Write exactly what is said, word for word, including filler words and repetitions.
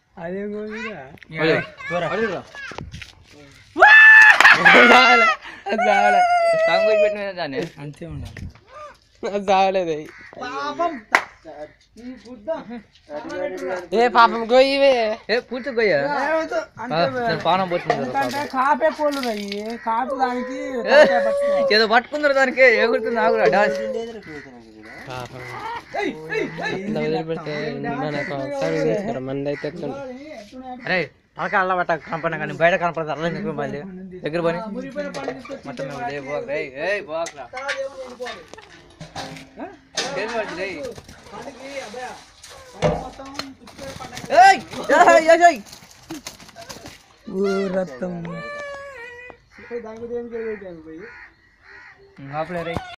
అదే గోవిరా అంతే ఉండాలి చావలేదు ఏ పాపం గొయ్యవే పూర్తి గొయ్య పానం పోతుంది కాపే పోలు కాపు దానికి ఏదో పట్టుకుందరు దానికి ఎగురుతుంది నాకు అరే తలక అల్ల పట్ట కనపడినా కానీ బయట కనపడదు అల్ల ఎందుకు మళ్ళీ దగ్గర పని మొత్తం రక్తం